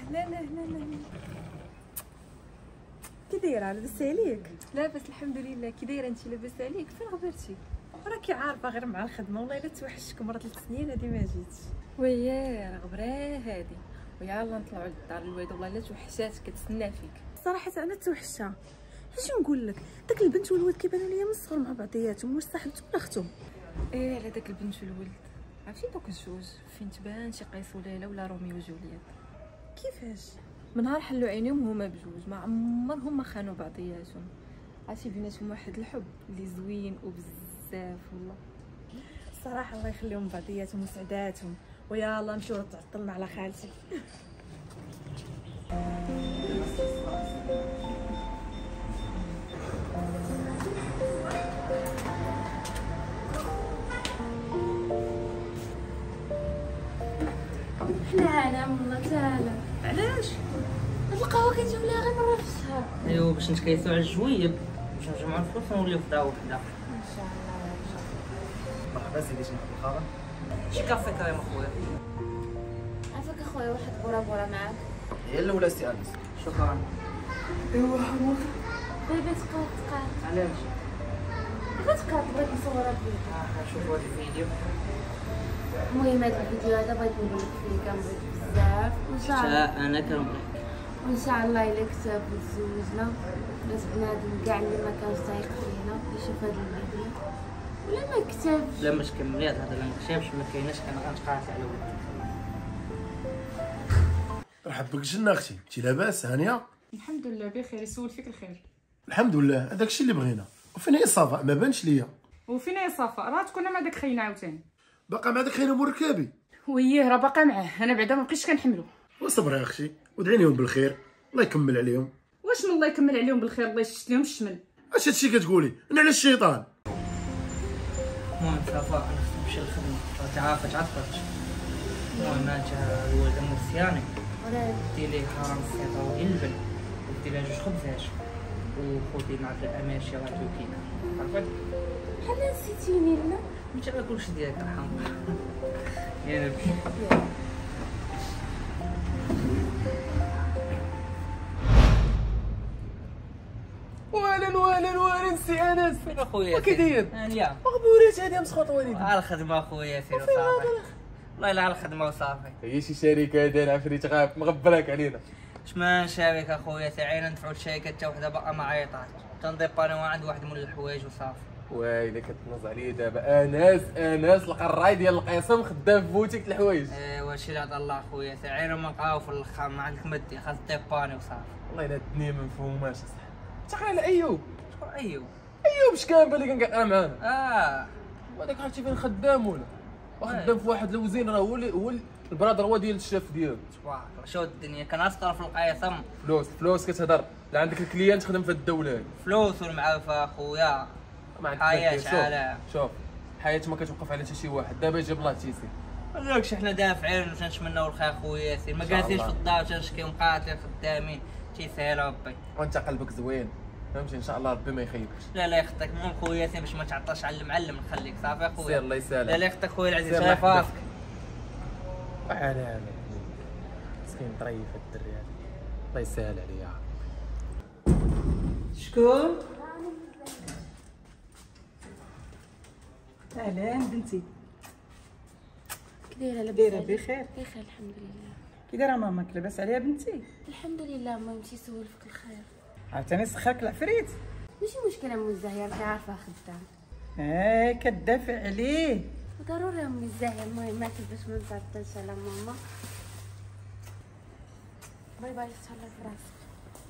لا لا لا لا كي دايره لاباس عليك؟ لاباس الحمد لله. كي دايره انت؟ لاباس عليك؟ فين غبرتي؟ راكي عارفه غير مع الخدمه، والله الا توحشتكم. راه 3 سنين هادي ما جيتش. وياه راه غبره هادي. ويلا نطلعوا للدار الوالده، والله الا توحشاتك كتسنى فيك. صراحه انا توحشتها. اش نقول لك، داك البنت والولد كيبانوا ليا من الصغر مع بعضياتهم. واش صاحبتهم ولا اختهم؟ ايه على داك البنت والولد. عرفتي دوك الجوج فين تبان شي قيس وليلى ولا روميو وجولييت؟ كيفاش؟ من نهار حلوا عينيهم هما بجوج ما عمرهم ما خانوا بعضياتهم. عرفتي بيناتهم واحد الحب اللي زوين وبزاف والله. الصراحه الله يخليهم بعضياتهم وسعداتهم. ويا الله نمشيو تعطلنا على خالتي. لا والله تعالى. علاش؟ هاد القهوه كتجيب ليها غير مره في الشهر. ايوا باش نتكيسوا على الجويب، باش نجمعوا الفلوس ونوليو في دار وحده. ان شاء الله ان شاء الله. مرحبا سيدي، شنو الخبر؟ شي كافي كريم اخويا. عافاك اخويا، واحد بورا معاك. هي الاولى استئناس. شكرا. ايوا حمود بيبي تقاد. علاش؟ علاش تقاد؟ بغيت نصورها فيك. نشوف هاد الفيديو. المهم هاد الفيديو هذا بغيت نقول لك فيه كنبغيك بزاف وان شاء الله. حتى انا كنبغيك. وان شاء الله الا كتب وتزوجنا بلاش بنادم كاع اللي ما كانش تايق فينا يشوف هاد الفيديو ولا ما كتبش. لا ما تكملي هاد الهضره، ما كتبش ما كايناش، انا غنتقاطع على ولدك. مرحبا بك جنة اختي، انت لاباس هانيه؟ الحمد لله بخير. يسول فيك الخير. الحمد لله، هذاك الشيء اللي بغينا. وفين هي صفاء؟ ما بانش ليا. وفين هي صفاء؟ راه تكون مع داك خينا عاوتاني. باقا مع داك خينا مركبي؟ وياه راه باقا معاه، انا بعدا ما بقيتش كنحملو. وصبر يا اختي ودعي لهم بالخير، الله يكمل عليهم. واش من الله يكمل عليهم بالخير، الله يشتت لهم الشمل. اش هادشي كتقولي؟ انا على الشيطان. المهم صافا انا خصني نمشي للخدمه، تعافت عطلت. المهم انت الوالده مرسياني ديري ليه حرام السيطه وديال اللبن، وديري لها 2 خبزات، وخذي معك الاماشي راه توكينا عرفتي. بحال نسيتيني لا. انت راه كلشي ديالك ارحم. يا نبي وهلا سي انس. فين اخويا؟ كي داير؟ هانيه مقبولات هادي مسخوط والدي. على الخدمه اخويا سير وصافي. والله الا على الخدمه وصافي. هي شي شركه داير عفريت غاف مغبراك علينا. اش ما نشارك اخويا، تعينا ندفعوا الشركه حتى وحده باقا ما عيطات، تنضيبانيو عند واحد من الحوايج وصافي. وايلي كتنوز عليا دابا. انس القراي ديال القسم خدام في بوتيك الحوايج. ايوا شي اللي عطا الله اخويا، تعينا ما نلقاو في الاخر ما عندك مدي، خاص ديباني وصافي. والله الا الدنيا ما مفهوماش اصاحبي. تقرا على ايوب. شكون ايوب؟ ايوب شكان بالي كان كيقرا معانا. وهذاك عرفتي فين خدام ولا؟ خدام في واحد الوزين، راه هو البرادر هو ديال الشاف ديالو. تبارك الله. شو الدنيا كنسطر في القيصم. فلوس كتهضر. لا عندك الكليانت خدم في الدوله هادي. فلوس والمعافى اخويا. حياة عالم. شوف الحياة ما كتوقف على حتى شي واحد، دابا يجيب الله تيسير. مالكش حنا دافعين وتنتمناو الخير خويا ياسين، ما جالسينش في الدار تنشكيو مقاتلين خدامين، تيسهل ربي. وانت قلبك زوين فهمتي، ان شاء الله ربي ما يخيبكش. لا لا يخطيك المهم خويا ياسين باش ما تعطلش على المعلم نخليك صافي اخويا. سير الله يسالمك. لا لا يخطيك خويا العزيز، شايف راسك. وعلى مسكين طريف الدري هذا، الله يسهل عليه يا ربي. شكون؟ اهلا بنتي. كي دايره لاباس؟ دايره بخير؟ بخير الحمد لله. كي دايره ماماك؟ لاباس عليها بنتي؟ الحمد لله. المهم تيسول فيك الخير. عاوتاني سخرك العفريت؟ ماشي مشكله امي الزهير، انت عارفه خدام. كتدافع عليه. وضروري امي الزهير. المهم ما باش ما نتعطلش على ماما. باي باي، تهلا في راسك.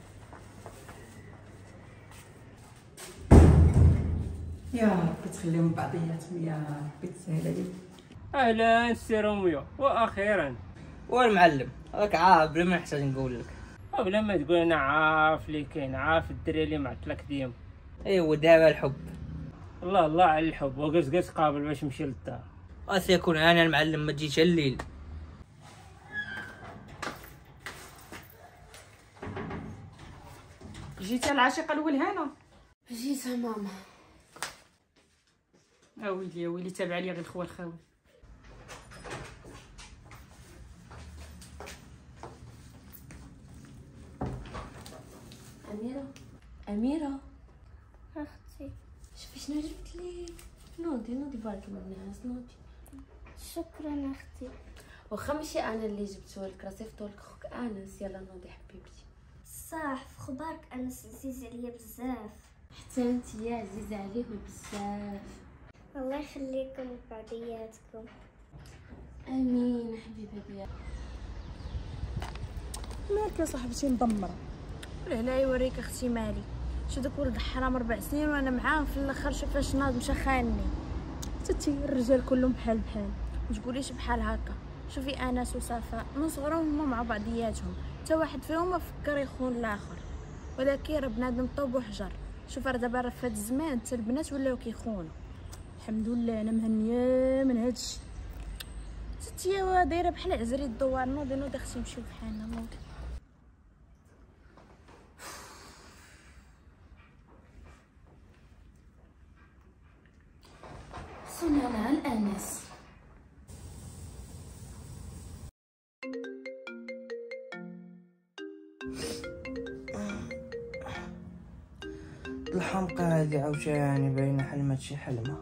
يا ربي تخليهم بعضياتهم، يا ربي تسهل عليك. اهلا سي روميو، واخيرا. والمعلم راك عارف بلا ما نحتاج نقول لك. بلا ما تقول انا عارف اللي كاين، عارف الدري اللي معطلك ديما. ايوا دابا الحب. الله على الحب. وقلت قابل باش نمشي للدار. سيكون انا المعلم ما تجيش الليل. جيتي العشيقه الاول هنا؟ جيتها ماما. ويلي يا ويلي، تابع لي غير الخوال الخاوي. أميرة اختي شوفي شنو جبت لك. نوضي بارك من الناس نوضي. شكرا اختي. واخا ماشي انا اللي جبته لك راه صيفطو لك خوك انس. يلا نوضي حبيبتي. صح في خبارك انس عزيز عليا بزاف. حتى انت يا عزيزه عليه بزاف. الله يخليكم بعضياتكم. امين حبيبه ديالي. مالك يا صاحبتي مدمره؟ لا يوريك اختي مالي. شو داك ولد حرام 4 سنين وانا معاه في الاخر شوف فاش ناض مشى خانني. حتى الرجال كلهم بحال ما تقوليش بحال هكا. شوفي انس وصفاء من صغرهم هما مع بعضياتهم، حتى واحد فيهم ما فكر يخون الاخر، ولكن راه بنادم طوب وحجر. شوف راه دابا في هاد الزمان حتى البنات ولاو كيخونوا. الحمد لله انا مهنيه من هادشي. ستي دايره بحال عزري الدوار. نوضي اختي نمشيو بحالنا. نوضي صنع لها الانس. الحمقى هادي عاوتاني باينه حلمت شي حلمه.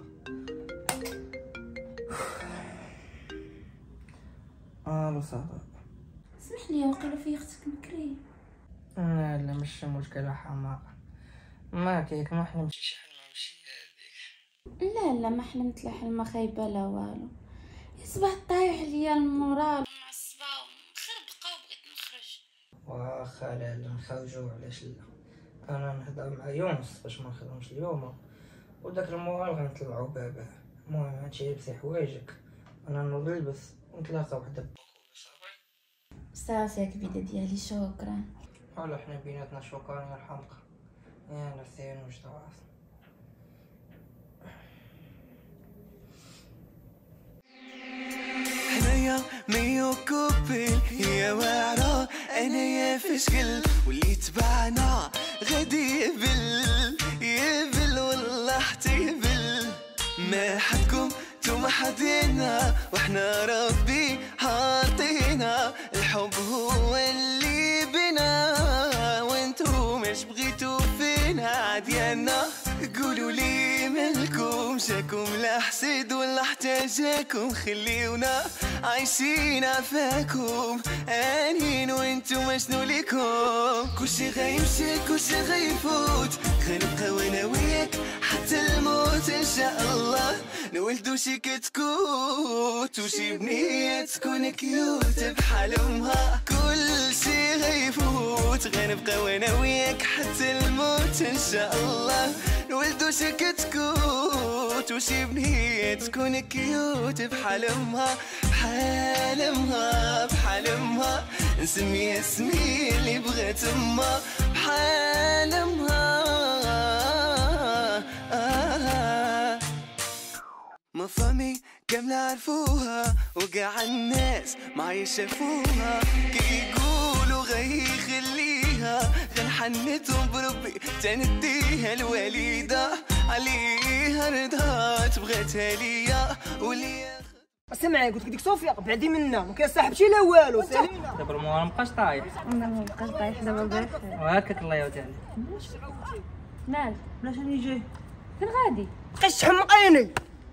صافي اسمح لي وقيلا في اختك بكري. لا ماشي مشكله حماقه. ما كيك ما حلمتش شي حلمه ماشي هاديك. لا ما حلمت لا حلمه خايبه لا والو. يصبح طايح ليا المورال معصبه ومخربقه وبغيت نخرج. واخا لا نخرجو علاش لا. انا نهضر مع يونس باش ما نخدمش اليوم وداك المورال غنطلعو باباه. المهم هادشي لبسي حوايجك انا نوض نلبس ونتلاقاو حدا بوكو. صافي يا كبيده ديالي شكرا. ولا حنا بيناتنا شكرا يا الحمقى. يا نسيان واش راسنا. حنايا ميو كوبل يا واعرة انا يا فشكل واللي تبعنا غادي يبل والله حتى يبل. ما حدكم توما حدينا وحنا ربي عاطينا. الحب هو اللي بنا وانتو مش بغيتو فينا ديالنا. قولوا لي مالكم جاكم لا حسد ولا احتاجاكم. خليونا عايشين عفاكم انين وانتو شنو ليكم. كلشي غيمشي كلشي غيفوت غنبقى وانا وياك حتى الموت ان شاء الله. نولدو شي كتكوت وشي بنية تكون كيوت بحال امها. كلشي غيفوت غنبقى وانا وياك حتى الموت ان شاء الله. نولدو شي كتكوت وشي بنية تكون كيوت بحال امها. بحال امها بحال امها. نسميها اسمي اللي بغات امها. بحال امها. ما فامي كاملة عرفوها وقاع الناس ما يشافوها. كي يقولوا غيخليها غنحنتهم بربي تنديها الوالدة. عليها رضات بغاتها ليا وليا. سمعي قلت لك ديك صوفيا بعدي منا ما كيصاحبش لا والو. سالينا دابا المورا مابقاش طايح. مابقاش طايح دابا بخير. وهكاك الله يعاود عليك. مال بلاش راني جاي فين غادي؟ بقيت تحمقيني.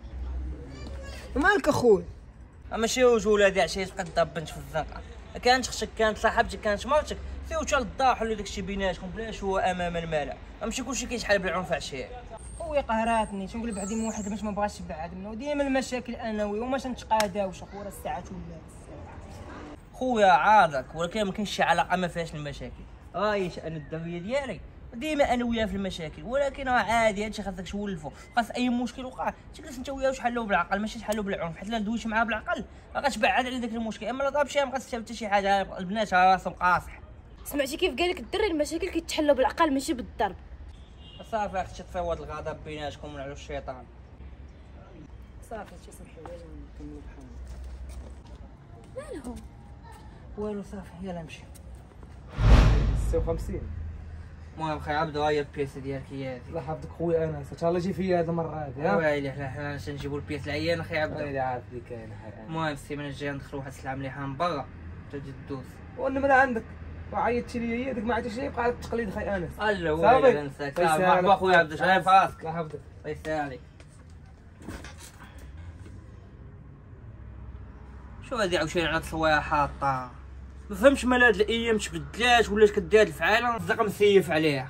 مالك اخويا؟ ماشي وجه ولادي عشيه تبقى تضرب بنت في الزنقه. كانت اختك كانت صاحبتك كانت مرتك فيوتشا للضاح ولا داكشي بيناتكم بلاش هو امام الملأ. ماشي كلشي كيتحال بالعنف عشيه. خويا قهراتني تنقول بعدي من واحد باش ما بغاش يبعد منه وديما المشاكل انوي وما تنتقاداوش اخويا. الساعات ولات خويا عارضك ولكن ما كاينش شي علاقه ما فيهاش المشاكل. راهي شأن الدريه ديالي ديما انا وياه في المشاكل ولكن راه عادي هادشي خاصك تولفو. خاص اي مشكل وقع تجلس انت وياه وتحلو بالعقل ماشي تحلو بالعنف. حيت لا دويتي معاه بالعقل غتبعد على داك المشكل. اما لا طاب شي ما غاتستافد حتى شي حاجه. البنات راسهم قاصح. سمعتي كيف قالك الدري المشاكل كيتحلوا بالعقل ماشي بالضرب. صافي اختي طفيو هاد الغضب بيناتكم ونعلو الشيطان. صافي تسمحي لي نكملوا بحالنا. مالهم والو صافي يلا نمشي. 56. المهم خي عبدو هاهي البياسه ديالك هي هادي. الله يحفظك خويا انس ان شاء الله جي فيا هاد المره هادي. ويلي حنا نجيبو البياس العيان اخي عبدو. ويلي عارف اللي كاين اخي. المهم السيمانه الجايه ندخلو واحد السلعه مليحه من برا تجي تدوز. والنمره عندك وعيطتي لي هي ديك ما عيطتيش لي بقى على التقليد خاي انس. الله هو اللي نساك. مرحبا خويا عبد الشافي راسك. الله يحفظك. الله يسهل عليك. شو هادي عاوتاني على تصويره حاطه؟ ما فهمتش مال هاد الايام تبدلات ولاش كدير هاد الفعاله صدق مسيف عليها.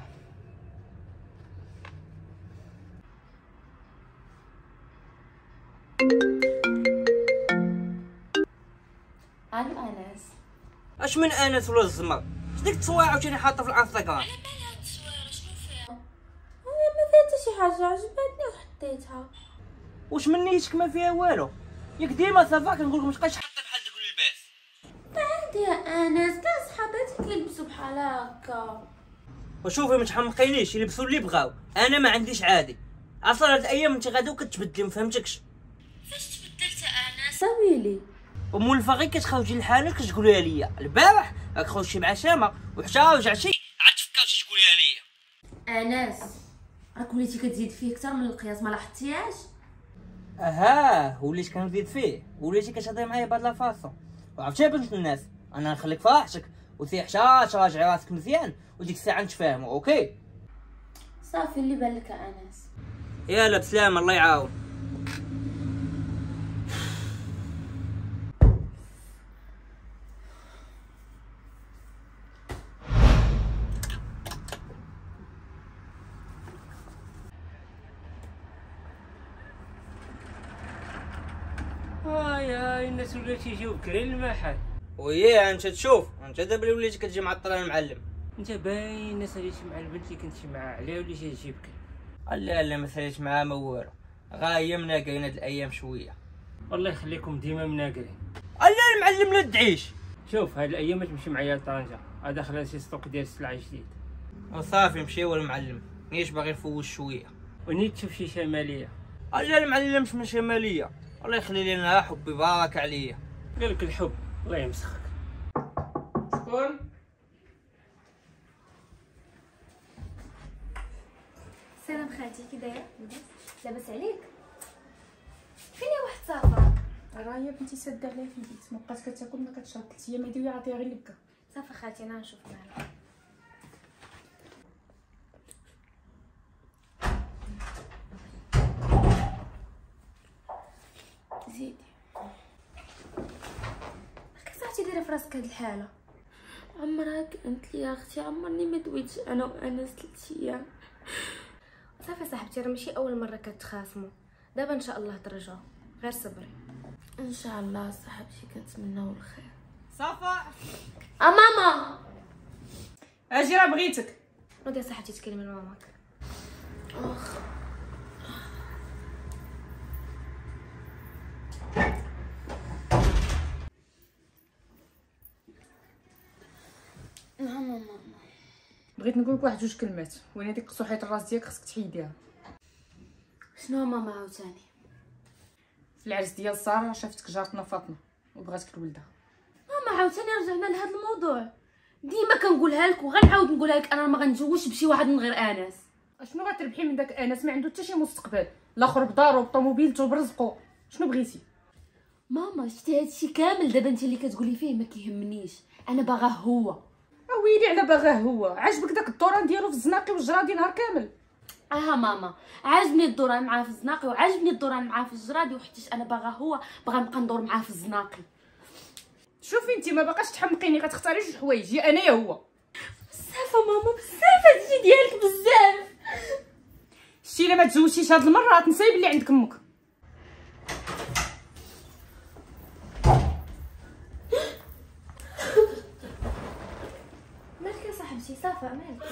الو انس. اش من انس ولا الزمر؟ اش ديك التصويره عاوتاني حاطه في الانستغرام؟ على بالها هاد التصويره شنو فيها؟ ما فيها حتى شي حاجه عجبتني وحطيتها. واش من نيتك ما فيها والو؟ ياك ديما صافا كنقول لك متبقايش حاطه بحال دوك اللباس. عادي يا انس كاع صحاباتك يلبسوا بحال هكا. وشوفي ما تحمقينيش يلبسوا اللي بغاو، انا ما عنديش عادي. اصلا هاد الايام انت غادي وكتبدلي ما فهمتكش. فاش تبدلت انس؟ ساويلي ومولفه غير كتخرجي لحالك كتقوليها ليا. البارح راك خرجتي مع سما وحتى رجعتي عاد تفكرتي تقوليها ليا. انس راك وليتي كتزيد فيه اكثر من القياس، ما لاحظتيهاش؟ وليت كنزيد فيه، وليتي كتهضري معايا بهاد لا فاصون. وعرفتي بنت الناس انا نخليك في راحتك وسير حتى تراجعي راسك مزيان وديك الساعه نتفاهموا. اوكي صافي اللي بان لك انس. يلا بسلامه الله يعاون. يا الناس ولات يجيو بكري للمحل. وياه انت تشوف انت دابا اللي وليتي كتجي معطله المعلم. انت باين الناس اللي مع البنت اللي كنتي معاها عليها وليتي تجي بكري. لا ما ساليت معاها ما والو، غا هي مناقرين هاد الايام شويه. والله يخليكم ديما مناقرين. لا المعلم لا تدعيش. شوف هاد الايام ما تمشي معايا لطنجه، هذا خلال شي ستوك ديال السلعه جديد. وصافي مشيو المعلم، نيش باغي نفوش شويه. ونيت تشوف شي شماليه. لا المعلم مش من شماليه، الله يخلي لنا حبي بارك عليا. قالك الحب الله يمسخك. شكون؟ سلام خالتي كي دايره؟ لاباس عليك؟ فين يا واحد صافا؟ راه هي بنتي ساده عليها في البيت، ما بقات كتاكل ما كتشرب، 3 ايام هادي ويعطيها غير البكا. صافا خالتي انا نشوف معاها. زيدي كيفاش دايره في راسك هاد الحاله؟ عمرها قالت لي يا اختي عمرني ما دويتش انا وانس 3 ايام. صافي صاحبتي راه ماشي اول مره كتخاصموا، دابا ان شاء الله ترجعوا، غير صبري. ان شاء الله صاحبتي كنتمناو الخير. صافا ماما اجي راه بغيتك. نوضي يا صاحبتي تكلمي لماماك. اخ ماما بغيت نقول لك واحد جوج كلمات، وين هذيك قصوحيه الراس ديالك خصك تحيديها. شنو ماما عاوتاني؟ في العرس ديال ساره شافتك جارتنا فاطمه وبغاتك لولدها. ماما عاوتاني رجعنا لهذا الموضوع، ديما كنقولها لك وغنعاود نقولها لك، انا ما غنتزوجش بشي واحد من غير انس. شنو غتربحي من داك انس؟ ما عنده حتى شي مستقبل، الاخر بدارو بطوموبيلته برزقو، شنو بغيتي؟ ماما شتي هادشي كامل دابا انت اللي كتقولي فيه ما كيهمنيش، انا باغاه هو. ويلي على باغاه هو، عجبك داك الدوران ديالو في الزناقي والجرادي نهار كامل. ماما عاجبني الدوران معاه في الزناقي وعاجبني الدوران معاه في الجرادي، وحتىش انا باغا هو باغا نبقى ندور معاه في الزناقي. شوفي انت ما باقاش تحمقيني، غتختاري جوج حوايج، يا انا يا هو. بزاف ماما بزاف هادشي ديالك بزاف. شتي الا ما تزوجتيش هاد المره تنساي بلي عندك امك. مالك يا صاحبتي صافا مالك؟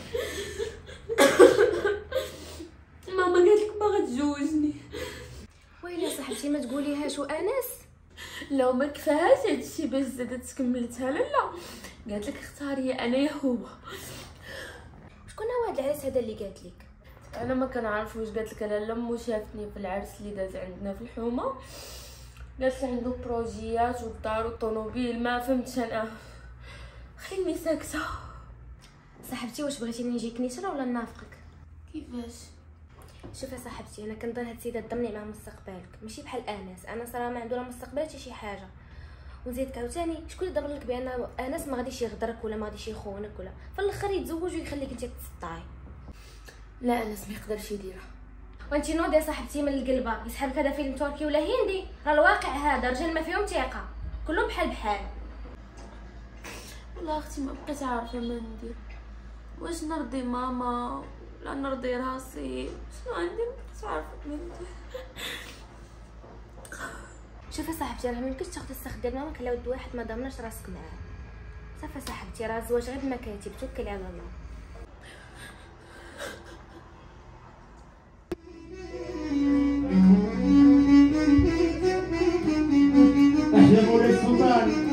ماما قالت لك ما غتزوجني. ويلي يا صاحبتي ما تقوليهاش وانس. لو ما كفاهاش هادشي باش زادت كملتها لالا، قالت لك اختاري انا يا هو. شكون هو هاد العريس هذا اللي قالت لك؟ انا ما كنعرفوش، قالت لك انا لما شافتني في العرس اللي داز عندنا في الحومه قالت لي عنده بروجيات والدار والطوموبيل، ما فهمتش انا، خليني ساكته. صاحبتي واش بغيتيني نجيك نشرة ولا نافقك؟ كيفاش؟ شوفي صاحبتي انا كنظن هاد السيده تضمني مع مستقبلك، ماشي بحال انس. انس راه ما عنده لا مستقبل حتى شي حاجه، ونزيدك عاوتاني شكون اللي ضمن لك بان انس ما غاديش يغدرك ولا ما غاديش يخونك ولا في الاخر يتزوج ويخليك انت تسطاي؟ لا انس ما يقدرش يديرها. وانت نوضي يا صاحبتي من القلبه يسحبك هذا فيلم تركي ولا هندي، راه الواقع هذا رجال ما فيهم ثقه كلهم بحال بحال. والله اختي ما بقيت عارفه ما ندير، واش نرضي ماما ولا نرضي راسي، شنو عندي ما بقيت عارفه ما ندير. شوفي صاحبتي راه ميمكنش تاخدي السخ ديال ماماك على ود واحد ما ضمناش راسك معاه. صافي صاحبتي راه الزواج غير بمكاتب، توكلي على الله. يا مولاي السلطان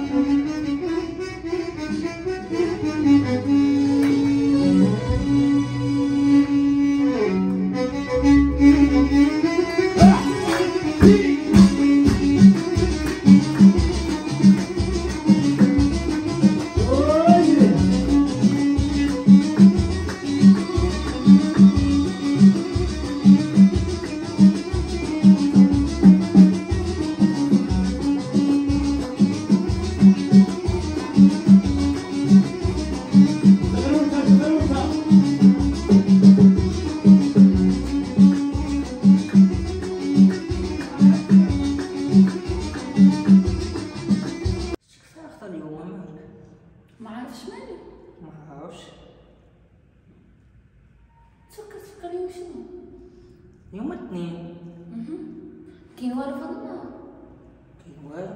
تفكر اليوم شنو؟ يوم الاثنين. كاين والو في النهار؟ كاين والو.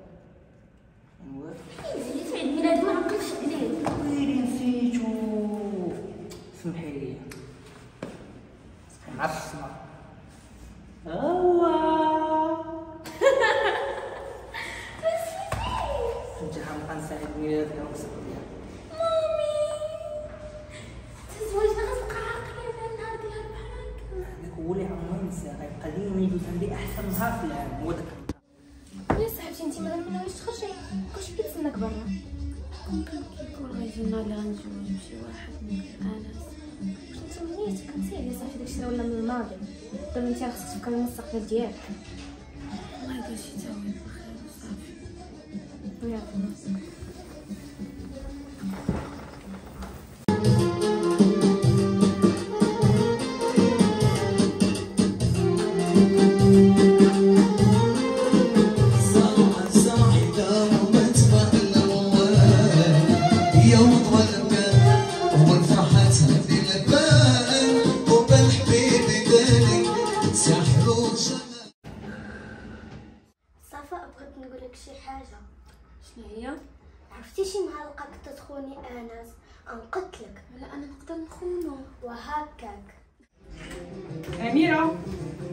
نسيت عيد ميلاد ما عقلتش عليه. ويلي نسيتو. سمحي لي. نعرف السمر. انت غنبقى نساعد ميلادك ونسقط ديالك. تزوجنا غنبقى عاقله على النهار ديال بحال هكا. هذاك هو اللي عمري ننسى، غيبقى ديما يدوز عندي احسن نهار في العام هو داك. يا صاحبتي انت مازال ما ناويش تخرجي، كلشي كيتسناك برا. كيكون غيجي النهار اللي غنتزوج بشي واحد من انس. واش انت منيتك نسيتي صافي داكشي راه ولا من الماضي، دابا انت خاصك تفكري المستقبل ديالك. الله يدير شي تاويل بخير وصافي. يلا راسك. شنو هي؟ عرفتي شي معلقه كنت تخوني انس انقتلك. لا انا نقدر نخونو وهكاك. اميره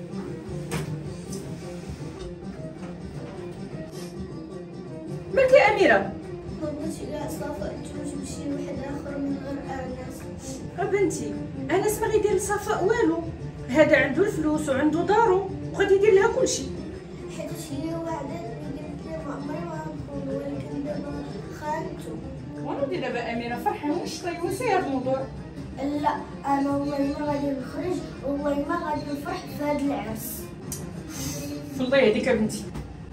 مالك يا اميره؟ بغيتي كاع صفاء تزوج بشي واحد اخر من غير انس. بنتي انس ما غيدير لصفاء والو، هذا عنده الفلوس وعنده دارو وغادي يدير لها كلشي. حيت هي وعدتني قالت لي ما عمري ما غنخون، ولكن دابا خانتو. ونوضي دابا اميره فرحي ونشطي ونسي هذا الموضوع. لا انا والله ما غادي نخرج والله ما غادي نفرح في هذا العرس. الله يهديك يا بنتي.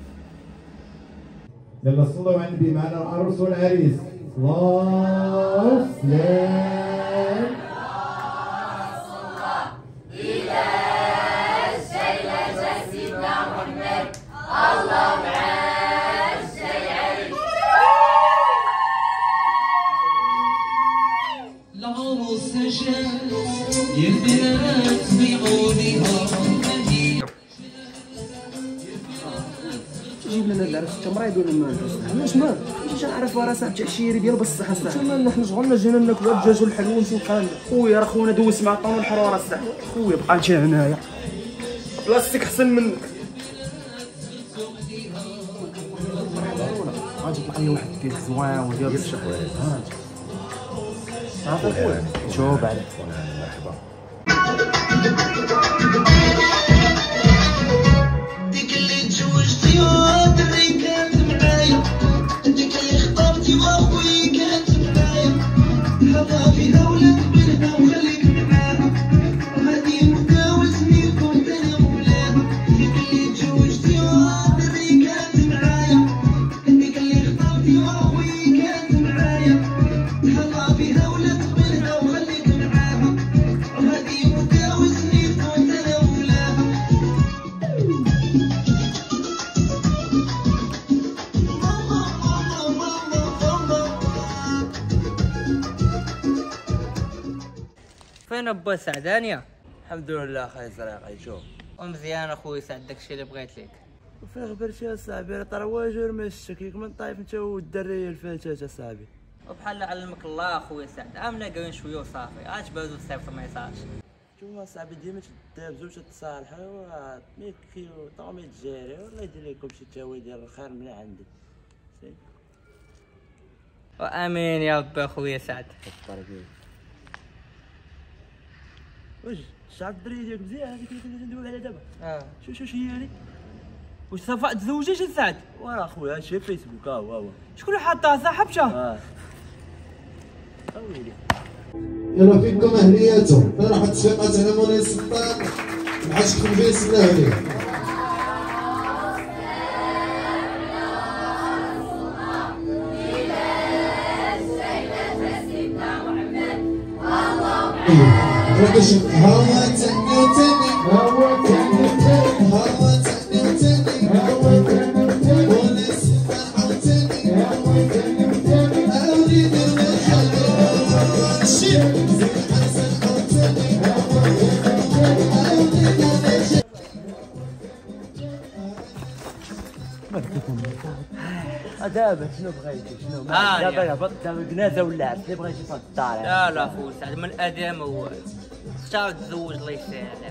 يلا صلوا على النبي معنا العروس والعريس. الله سلام. إذا الشيء سيدنا محمد الله مع الشيء. العروس جات يا البنات بيعونيها جيب لنا العرس التمريض ولا ما علاش ما باش نعرف راه ساعه التعشيري ديال بصح اصاحبي. تما حنا شغلنا جينا ناكلوا الدجاج والحلوى ونمشيو لقالنا. خويا راه خونا دوز مع الطون والحراره اصاحبي. خويا بقى انت هنايا بلاصتك احسن منك. غادي تلقى لي واحد كيك زوين وديال الشحوات. صافي خويا جاوب عليه. مرحبا. ديك اللي تزوجتي ودري كانت معايا، ديك اللي خطبتي واخويا كانت معايا، حطها فيها ولا تقبلها وخليك معاها، غادي نبقاو سميتكم انا مولاها. ديك اللي تزوجتي ودري كانت معايا، ديك فين با سعدانية؟ الحمد لله اخاي صراحه. شوف ومزيان اخويا سعد داكشي اللي بغيت ليك. وفين خبرتي اصاحبي؟ راه طرا واجر ما الشكيك من طايف انت والدريه الفتاه اصاحبي. وبحال علمك الله اخويا سعد، امنا قاويين شويه وصافي، عتبادو الصيف ما يصاش. شوف اصاحبي ديما تدابزو وتتصالحوا ميكي وطومي الجاري والله يدير لكم شي تاوي ديال الخير من عندي. وامين يا ربي اخويا سعد. واش شعب الدريه ديالك مزيان هذيك اللي كنا ندويو عليها دابا؟ شوف هي هذيك. واش صافا تزوجت سعد؟ وراه اخويا هادشي فيسبوك هو شكون اللي حاطها صاحبتها؟ ويلي يلا فيكم اهنياتهم فرحة شقة على مولاي السلطان العاشق خبيس الاهلي. ركش هوا تاني وتاني هوا تاني وتاني هوا تاني وتاني هوا تاني وتاني مولاي السلطان عاوتاني هوا تاني وتاني اريد المحل الشيب زين حسن عاوتاني هوا تاني وتاني دابا شنو بغيتي شنو؟ دابا هبط دابا الجنازه ولعت اللي بغيتي في الدار. لا اخويا سعد من الادام هو اختار تزوج الله يسهل.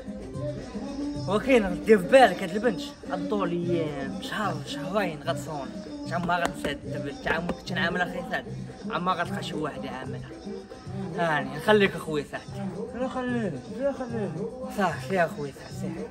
وكاين دير في بالك هاد البنت غدور ايام شهر شهرين غتصون عما غتسد تعاملك تنعامل اخي سعد عما غتلقى شي واحد يعاملها. هاني نخليك اخويا سعد. لا خليني صافي يا اخويا سعد صافي.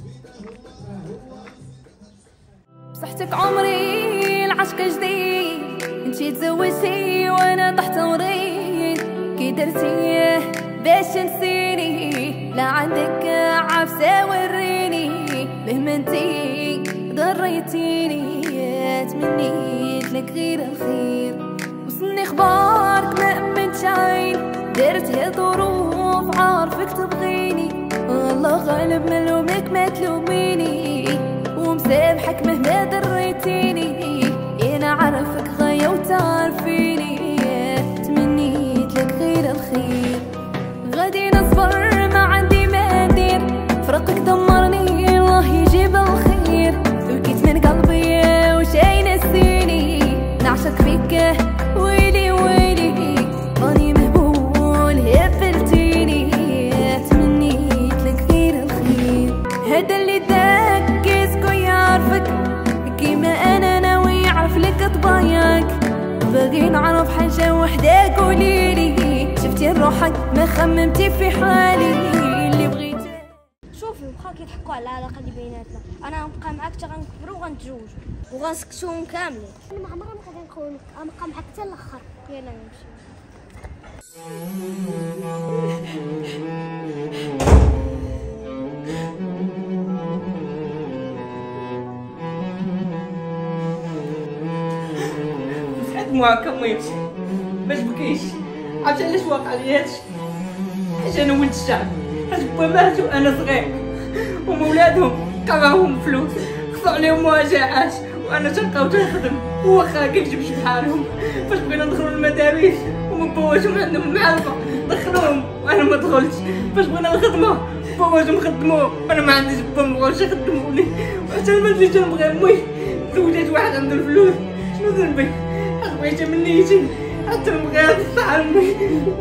بصحتك عمري العشق جديد انتي تزوجتي وانا طحت وريد كي درتيه باش تنسيني لا عندك عفسه وريني مهما انتي ضريتيني تمنيت لك غير الخير وصلني اخبارك ما امنتش عين درتها ظروف عارفك تبغيني والله غالب ملومك ما تلوميني ومسامحك مهما دريتيني انا عارفك غايه وتعرفيني تمنيت لك غير الخير غادي نصبر ما عندي ما ندير فراقك دمرني الله يجيب الخير بكيت من قلبي وشي نسيني نعشق فيك ويلي ويلي راني مهبول هبلتيني تمنيت لك غير الخير هذا اللي داك كيسكو يعرفك كيما انا ناوي يعرف لك طباياك باغي نعرف حاجه وحده قوليلي شفتي روحك ما خممتي في حالي اللي بغيتي. شوفي بقاو كيضحكوا على العلاقه اللي بيناتنا انا غنبقى معاك حتى غنكبروا وغنتزوجوا وغنسكتوهم كاملين. انا ما عمري ما غادي نكون غنبقى معاك حتى الاخر. يلا نمشي. دموعك كم يمشي ما تبكيش عرفتي علاش واقع لي هادشي حيت انا ولد الشعب حيت با مات وانا صغير هما ولادهم كرهوهم فلوس خصو عليهم مواجعات وانا تنبقاو تنخدم واخا كنجيب بحالهم فاش بغينا ندخلو المدارس هما بواجهم عندهم معرفه دخلوهم وانا ما دخلتش فاش بغينا الخدمه بواجهم خدموا وانا ما عنديش با مبغاوش يخدموني وحتى البنت اللي تنبغي امي تزوجات واحد عنده الفلوس شنو ذنبي بغيت من نيتي حتى نبغيها تصح امي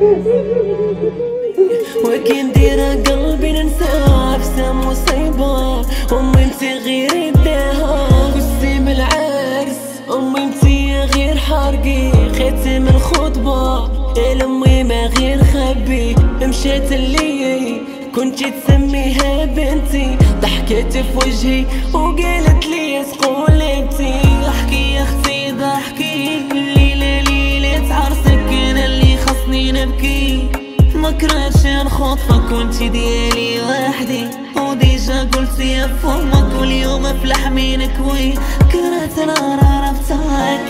وكي ندير قلبي ننساها عفسه مصيبه امي انتي غير يديها كسي من العرس امي انتي غير حرقي ختم الخطبه لامي ما غير خبي مشيت اللي كنتي تسميها بنتي ضحكت في وجهي وقالت لي سقول انتي احكي يا اختي ضحكي الليله ليله عرسك انا اللي خصني نبكي ما كرهتش نخطفك وانتي ديالي وحدي وديجا قلت يا فمك واليوم افلح منك وي كرهت نار عرفتك.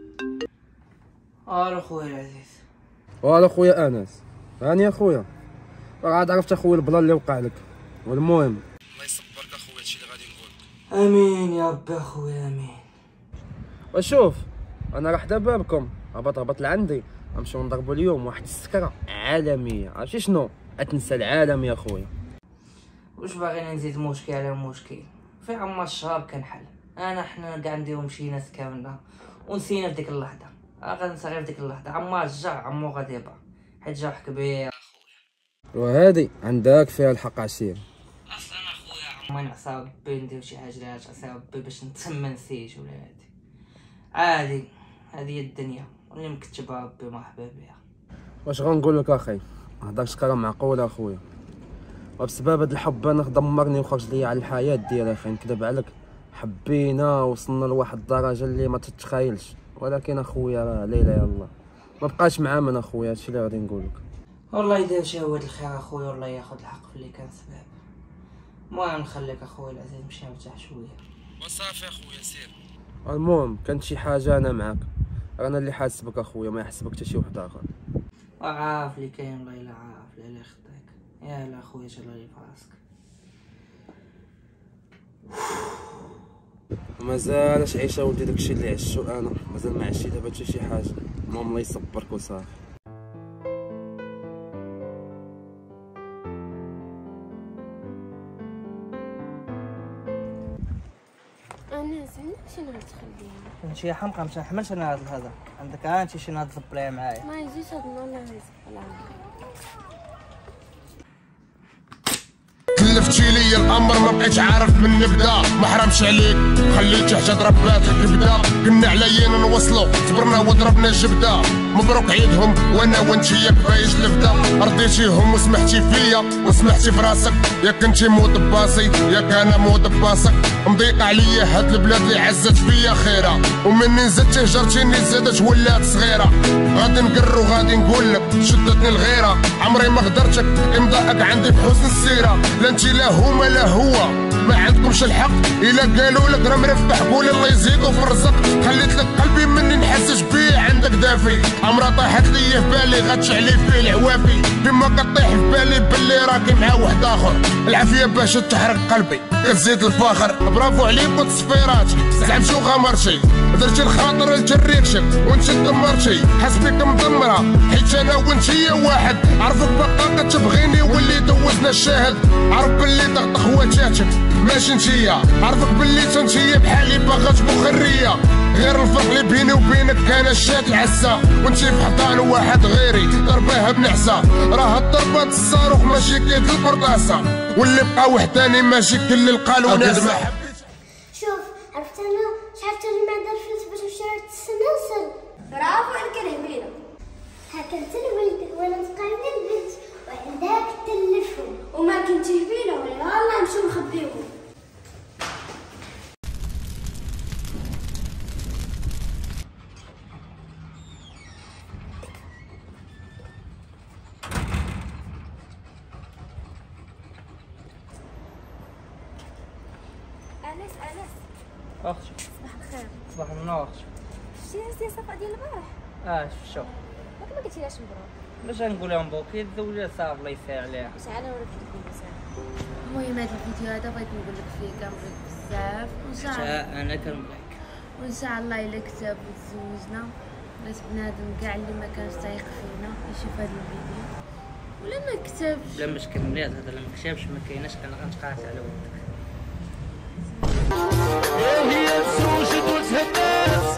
الو خويا العزيز. وهذا خويا انس هاني يا خويا عاد عرفت اخويا البلا اللي وقع لك. والمهم الله يصبرك اخويا، هادشي اللي غادي نقول. امين يا ربي اخويا امين. وشوف انا راح دابا بكم هبط لعندي، غنمشيو نضربوا اليوم واحد السكره عالميه. عرفتي شنو؟ غتنسى العالم يا خويا. واش باغينا نزيد مشكل على مشكل؟ في عمر الشهر كنحل. حنا كاع نديرو مشينا سكرنا ونسينا في ديك اللحظه. غنسى غير في ديك اللحظه. عمار الجرح عمو غادي يبقى، حيت جرح كبير اخويا. وهادي عندك فيها الحق عسير. اصلا اخويا عمري نعصى ربي ندير شي حاجه اللي عصى ربي باش نتسمى نسيت ولا هادي عادي. هذه هي الدنيا واللي مكتبها ربي مرحبا بها. واش غنقول لك اخي؟ هضرتك كلام معقول اخويا، وبسبب هاد الحب انا دمرني وخرج ليا على الحياه ديالي. اخي نكذب عليك، حبينا وصلنا لواحد الدرجه اللي ما تتخيلش، ولكن اخويا راه ليلى يلا ما بقاش مع من اخويا. هادشي اللي غادي نقول لك. والله يدير شي هو الخير اخويا، والله ياخذ الحق في اللي كان سبب. المهم نخليك اخويا العزيز نمشي نرتاح شويه. وصافي اخويا سير. المهم كانت شي حاجه انا معاك، انا اللي حاسبك اخويا، ما يحسبك حتى شي واحد اخر. وعارف اللي كاين الله الا عارف لا لا خطيك. يلا اخويا تهلا لي فراسك. مازالش عيشه ولدي داكشي اللي عشتو انا، مازال ما عشتي دابا حتى شي حاجه. المهم الله يصبرك وصافي. انا زعما شنو غتخليها؟ نمشي حمقى مشى نحملش انا هذا عندك انت شي ناض تزبليها معايا. ما يجيش هاد النهار اللي غيزبل كلفتي لي الامر ما بقيتش عارف من نبدا. ما حرمش عليك خليتي حتى ضربات الكبده. قلنا علينا نوصلو صبرنا وضربنا الجبده. مبروك عيدهم وانا وانتي ياك بايش لفده. رضيتيهم وسمحتي فيا وسمحتي في راسك. ياك كنتي مود باسي ياك انا مود باسك. مضيق عليا هاد البلاد اللي عزت فيا خيره. ومني زدت هجرتيني زادت ولات صغيره. غادي نقر وغادي نقول لك شدتني الغيره. عمري ما غدرتك امضاءك عندي بحسن السيره. لا انتي لا هما لا هو ما عندكمش الحق. الا قالوا لك راه مرفح قول الله يزيدو في الرزق. خليت لك قلبي مني نحسش بيه عندك دافي. عمرها طاحت لي في بالي غتشعلي فيه العوافي. بما كطيح في بالي باللي راكي مع واحد اخر. العافيه باش تحرق قلبي كتزيد الفخر. برافو عليك وتصفيراتي زعمتي وغامرتي. درتي الخاطر لجريكشي وانتي دمرتي. حسبك مدمره حيت انا وانتي واحد. عرفك باقا كتبغيني واللي دوزنا الشاهد. عرف باللي ضغط خواتاتك ماشي نتيا. عرفك باللي تنتيا بحالي باغا تبوخ الريه. غير الفرق اللي بيني وبينك كان الشات العسا. وانتي في حضان واحد غيري ضرباها بنعسه. راه الضربات الصاروخ ماشي كيد القرطاسه. واللي بقى وحداني ماشي كل القالوا ناس. شوف عرفت انا شحال ما دار فلوس باش نشري السلاسل. برافو عليك الهبيله. هكا انت الولد وانا متقاربه البنت وعندك التليفون وما كنتي هبيله ولا والله نمشيو نخبيوهم. انس اختي صباح الخير. صباح النور اختي. شتي الصفقه ديال البارح؟ شفتو. ما قلتيلاش مبروك؟ باش نقولها مبروك هي الزوجه صافي الله يسهل عليها. شحال انا ولات تقول بزاف. المهم هذا الفيديو هذا بغيت نقول لك فيه كنبغيك بزاف وان شاء الله انا كنبغيك وان شاء الله الا كتب وتزوجنا بغيت بنادم كاع اللي ما كانش تايق فينا يشوف هذا الفيديو ولا ما كتبش. لا مش كملات هذا لا ما كتبش ما كايناش انا غنتقاس على ولدك. هي تزوجت وتهنات.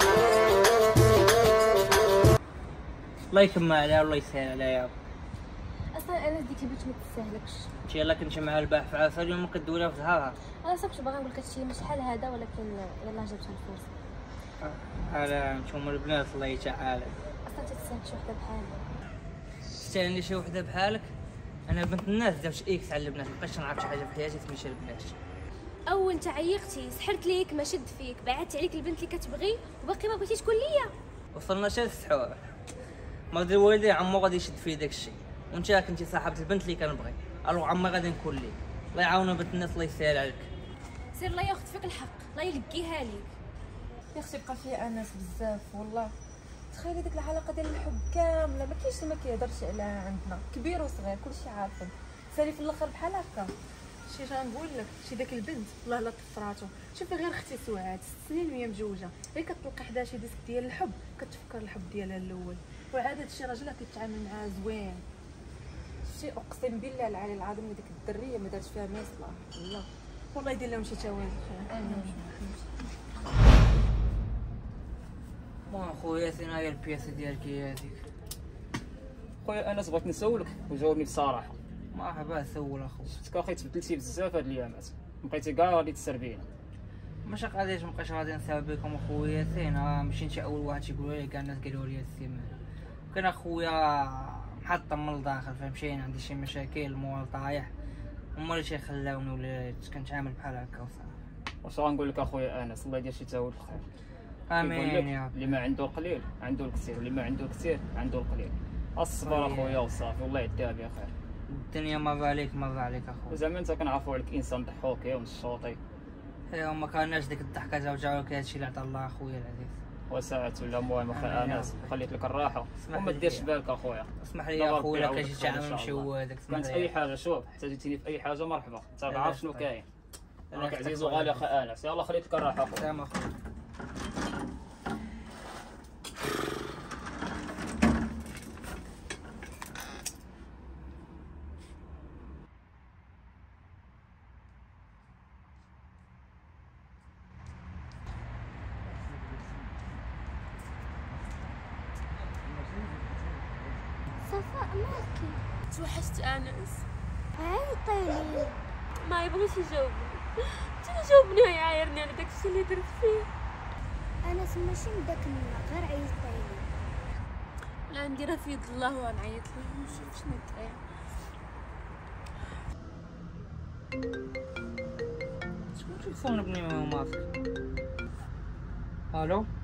الله يكمل عليها والله يسهل عليها يا رب. اصلا انا ديك البنت ما تستاهلكش. انت يلا كنتي معها البارح في عافا اليوم كدوريها في ظهرها. انا صافي باغا نقول لك هادشي مش شحال هذا ولكن يلاه جبتها الفرصه. على نتوما البنات الله يتعالى. اصلا تستاهل شي وحده بحالي. تستاهلني شي وحده بحالك؟ انا بنت الناس درت اكس على البنات مابقيتش نعرف شي حاجه في حياتي سميتها البنات. اول انت عيقتي سحرت ليك ما شد فيك بعدت عليك البنت اللي كتبغي وباقي ما بغيتيش تقول ليا. وصلنا شي للسحور. مرضي والدي عمو غادي يشد في داكشي وانت كنتي صاحبه البنت اللي كنبغي. الو عمي غادي نكون ليك. الله يعاوننا بنت الناس الله يسهل عليك. سير الله ياخذ فيك الحق الله يلقيها ليك. يا اختي بقى فيا انس بزاف والله. تخيلي ديك العلاقه ديال الحب كامله ما كاينش ما كيهضرش عليها عندنا كبير وصغير كلشي عارفين. سالي في الاخر بحال هكا. شي غنقول لك شي داك البنت والله لا طفراتو. شوفي غير اختي سعاد 6 سنين وهي متزوجه، غير كتلقى حدا شي ديسك ديال الحب كتفكر الحب ديالها الاول، وعاد هادشي راجلها كيتعامل معاه زوين. شي اقسم بالله العلي العظيم ديك الدريه ما دارت فيها ميصله والله. والله يدير لهم شي توازن خير. المهم خويا ثنايا البياسه ديالك هي هذيك. خويا انا بغيت نسولك وجاوبني بصراحه. مرحبا سول اخويا. شفتك اخي تبدلتي بزاف هاد الايامات، بقيتي كاع غادي تسر بينا. ماشي قضية مابقيتش غادي نساوي بكم اخويا ثينا، ماشي انت اول واحد تيقولوا لي كاع الناس قالوا لي السيمان. كان اخويا محطم من الداخل فهمتيني، عندي شي مشاكل الموال طايح هما اللي تيخلاوني ولا كنتعامل بحال هكا وصافي. واش غنقول لك اخويا انس، الله يدير شي تاول الخير. امين يا رب. اللي ما عنده القليل عنده الكثير، واللي ما عنده الكثير عنده القليل. الصبر اخويا وصافي، والله يديها بخير. الدنيا مرة عليك مرة عليك اخويا. وزعما انت كنعرفوا عليك انسان ضحوكي ونشوطي. ايوا ما كاناش ديك الضحكه جاو لك هادشي اللي عطا الله اخويا العزيز. وساعات ولا المهم اخي انس خليت لك الراحه وما ديرش بالك اخويا. اسمح لي يا اخويا كاين شي تعامل ماشي هو هذاك. كانت اي حاجه شوف احتاجتيني في اي حاجه مرحبا، انت عارف شنو كاين. راك عزيز وغالي اخي انس، يلاه خليت لك الراحه اخويا. سلام اخويا. صفاء مالكي؟ توحشت انس. عيطيلي. ما يبغيش يجاوبني. انت جاوبني ويعايرني على داكشي اللي درت فيه. انس ماشي من داك النوع، غير عيطيلي. لا نديرها في يد الله ونعيط له ونشوف شنو كاين. شكون تليفون بني ماسك؟ الو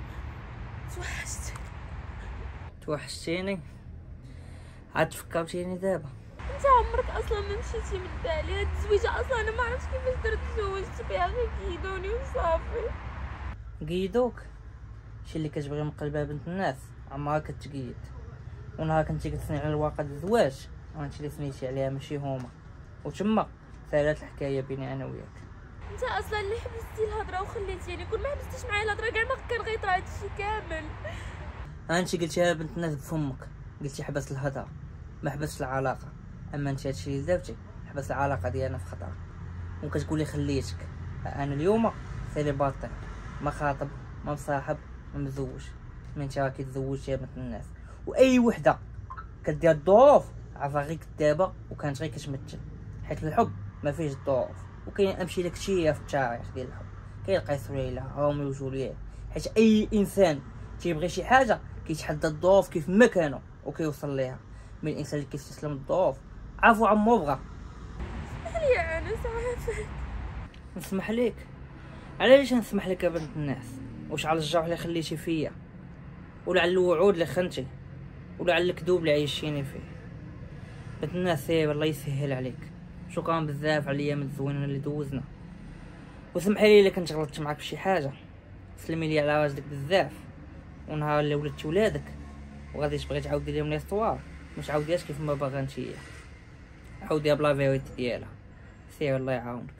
توحشتيني؟ عاد فكرتيني دابا؟ انت عمرك اصلا ما مشيتي من بالي. هاد الزويجه اصلا انا ما عرفتش كيفاش درت تزوجت بها، غير كيدوني وصافي. قيدوك؟ شي اللي كتبغي من قلبها بنت الناس عمرها كتقيد، ونهار كنتي كتثني على الواقع الزواج وانت اللي ثنيتي عليها ماشي هما، وتما سالات الحكايه بيني انا وياك. انت اصلا اللي حبستي الهضره وخليتيني، كون ما حبستيش معايا الهضره كاع ما كان غيطرا هادشي كامل. انت قلتيها بنت الناس بفمك، قلتي حبس الهضره ما حبس العلاقه، اما انت هادشي اللي درتي حبس العلاقه ديالنا في خطر. وكتقولي خليتك، انا اليوم سيليباتير، ما خاطب ما مصاحب ما متزوج. من انت راكي تزوجتي بنت الناس، واي وحده كدير الظروف عرفها غير كدابه وكانت غير كتمثل، حيت الحب ما فيهش الظروف. وكاين امثله كثيره في التاريخ ديال الحب، كاين قيس وليلى روميو وجولييت، حيت اي انسان تيبغي شي حاجه كيتحدى الظروف كيف ما كانوا وكيوصل ليها. من الانسان اللي كيستسلم للظروف عافو عمو بغا. اسمح لي يا انس عافاك. نسمح ليك؟ علاش نسمح لك يا بنت الناس؟ واش على الجرح اللي خليتي فيا، ولا على الوعود اللي خنتي، ولا على الكذوب اللي عيشتيني فيه؟ بنت الناس سير الله يسهل عليك، شكرا بزاف على الايام الزوينه اللي دوزنا، وسمحي لي الا كنت غلطت معاك بشي حاجه. سلمي لي على راجلك بزاف، ونهار اللي ولدتي ولادك وغادي تبغي تعاودي لهم ليستوار ما تعاوديهاش كيف ما باغا نتيا، عاوديها بلا فيريتي ديالها. سير الله يعاونك.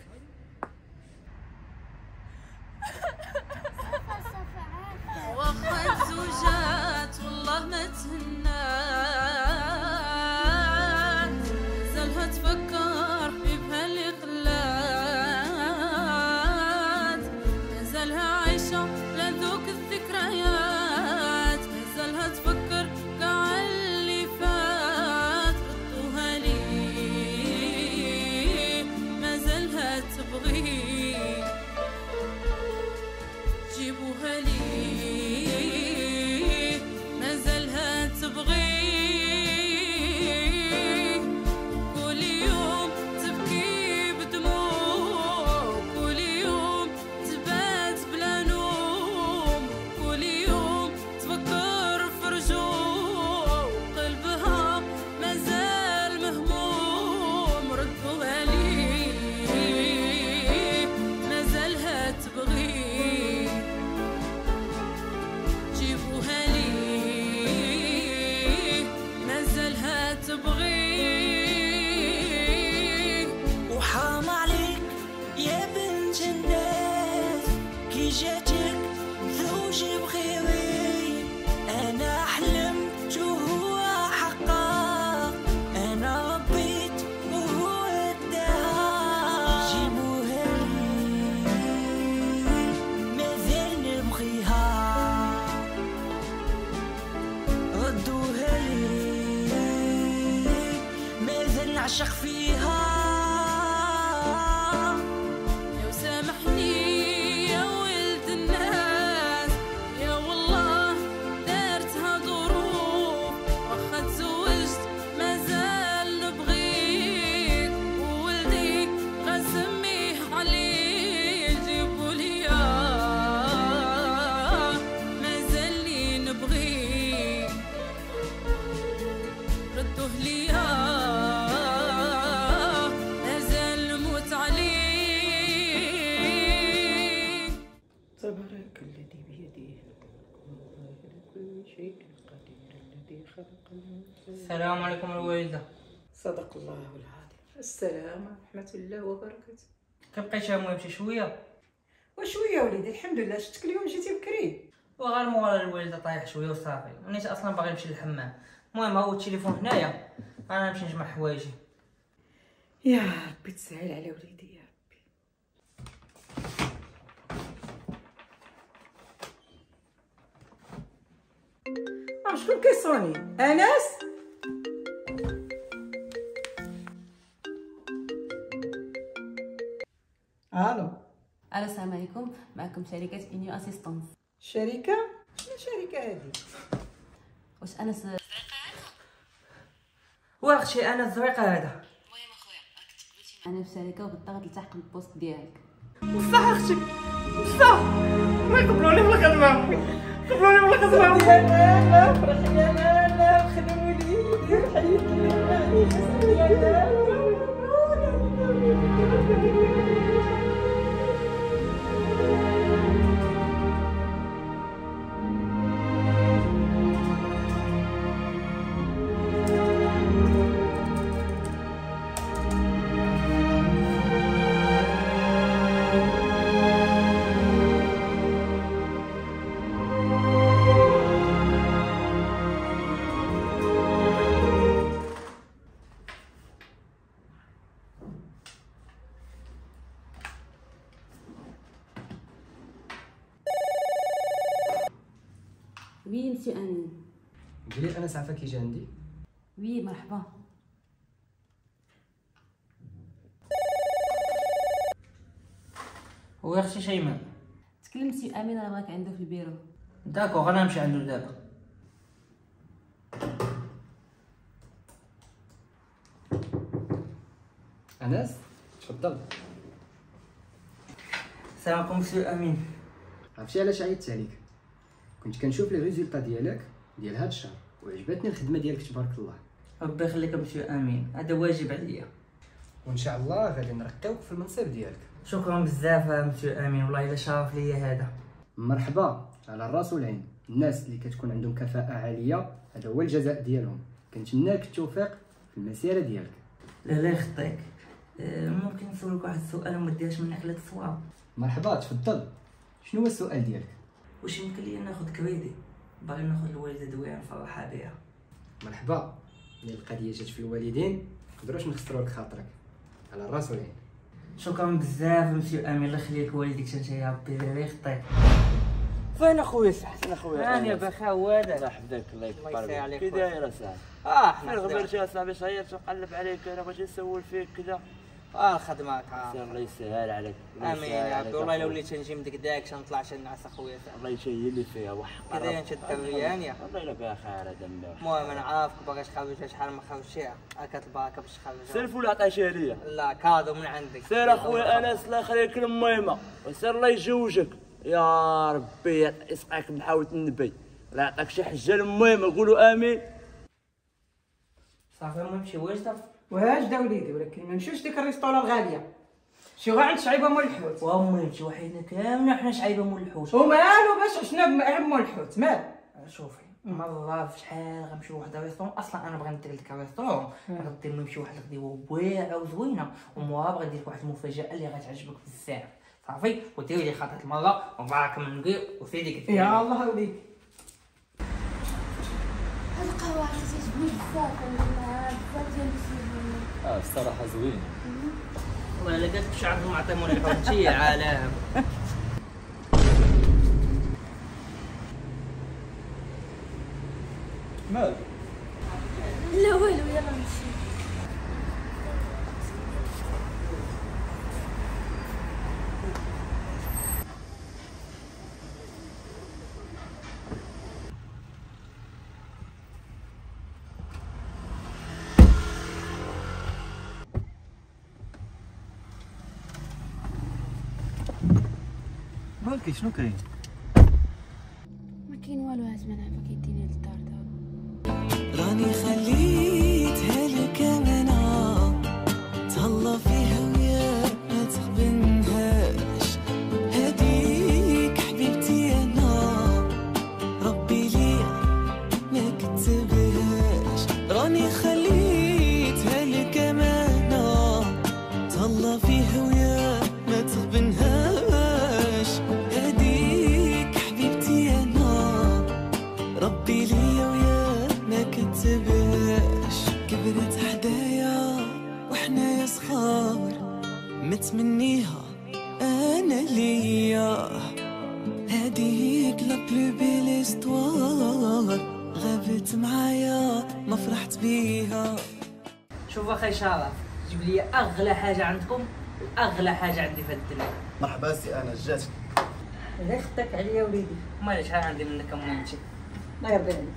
واخا زوجات والله ما تهنات، زالها تفكر حبيبها اللي خلات، مازالها عايشة لذوك الذكريات، مازالها تفكر كاع اللي فات، ردوها لي مازالها السلام عليكم الوالده. صدق الله العظيم. السلام ورحمه الله وبركاته. كبقيتي المهم شي شويه؟ وشويه وليدي الحمد لله. شفتك اليوم جيتي بكري. وغير مورا الوالده طايح شويه وصافي، ونيت اصلا باغي نمشي للحمام. المهم ها هو التليفون هنايا، انا نمشي نجمع حوايجي. يا ربي تسهل على وليدي يا ربي. شكون كيصوني؟ انس؟ الو. السلام عليكم، معكم شركة انيو اسيستانس. شركة؟ شنو شركة هذه؟ واش انس واختي انا الزريقه هذا. انا في شركة وبالضغط التحق بالبوست ديالك. بصح اختي بصح ما يقبلوني في الخدمة. قبلوني في الخدمة. يا لالا فرحي يا لالا خدموا لي حياتي يا لالا. وي مسيو امين. قولي انا عافاك كي جا عندي. وي مرحبا. هو اختي شيماء. تكلم مسيو امين، انا بغاك عنده في البيرو. داكوغ انا نمشي عنده دابا. انس تفضل. السلام عليكم مسيو امين. عرفتي علاش عيطت عليك؟ كنت كنشوف لي ريزولطا ديالك ديال هاد الشهر وعجبتني الخدمه ديالك تبارك الله. ربي يخليك مسيو امين، هذا واجب عليا. وان شاء الله غادي نرقيوك في المنصب ديالك. شكرا بزاف مسيو امين، والله الا شرف ليا هذا. مرحبا على الراس والعين. الناس اللي كتكون عندهم كفاءه عاليه هذا هو الجزاء ديالهم. كنتمناك التوفيق في المسيره ديالك. لا يخطيك. ممكن نسولك واحد السؤال وما ديرش منك لا تصواب؟ مرحبا تفضل. شنو هو السؤال ديالك؟ واش يمكن لي ناخذ كريدي؟ باغي ناخذ الوالده دويه نفرحها بها. مرحبا. ملي القضيه جات في الوالدين نقدروش نخسروا لك خاطرك. على الراس والعين. شكرا بزاف مسيو امين، الله يخليك والديك انت يا ربي. الله يخطيك. فين اخويا حسن اخويا؟ انا بخوادك. الله يحفظك الله يكبر عليك. كي داير اصاحبي؟ حنا فين غبرتي يا صاحبي؟ صيرت نقلب عليك انا بغيت نسول فيك كذا. الخدمة الله يسهل عليك. امين يا ربي. والله الا وليت نجي من داك شنطلع شنعس اخويا. الله يشيل لي فيها وحق. كذا نشد الريانيه. والله الا فيها خير دمي. المهم انا عارفك باغي تخرجها شحال ما خرجتيها، هاكا البركه باش تخرجها. سير الفول عطيتها ليا. لا كادو من عندك. سير اخويا انس الله يخليك المهمه، وسير الله يجوجك يا ربي يسقيك بحاوة النبي. الله يعطيك شي حجه المهمه، قولوا امين. صافي المهم شي واجده. واجده وليدي، ولكن ما نمشيوش ديك الريستوره الغاليه. شي غير عند شعيبه مول الحوت. وامي شي وحيدنا كاملين حنا شعيبه مول الحوت. ومالو باش عشنا غير مول الحوت مال. شوفي مرة في شحال غنمشيو لواحد الريستورون، اصلا انا بغيت ندير لك الريستورون، غادي نمشيو واحد الغديوه واعره وزوينه، ومورا بغيت ندير لك واحد المفاجاه اللي غتعجبك بزاف. صافي وديري لي خاطر المره وبارك من نقي وسيدي كتير. يا الله وليدي. هاد القهوة عرفتي بزاف بزاف ديال السيفون. الصراحه زوين. والله الا قالت شي عندهم عطيموني الحوت يا عالم. مال؟ لا والو يلا نمشي. مالكي شنو كاين؟ ما كاين والو، هاز ما نعرفك يديني للدار دابا. راني خليتها لك امانة، تهلا فيها ويا ما تغبنهاش. هديك حبيبتي انا ربي ليا ما كتبهاش. راني نهار متمنيها انا ليا، هذيك لا بلو بيل استوار غابت معايا ما فرحت بيها. شوف اخي شرف، جيب لي اغلى حاجه عندكم واغلى حاجه عندي في الدنيا. مرحبا سي انا جاتك. غير خدك عليا وليدي، مالي شحال عندي منك امومتي. الله يرضي عليك.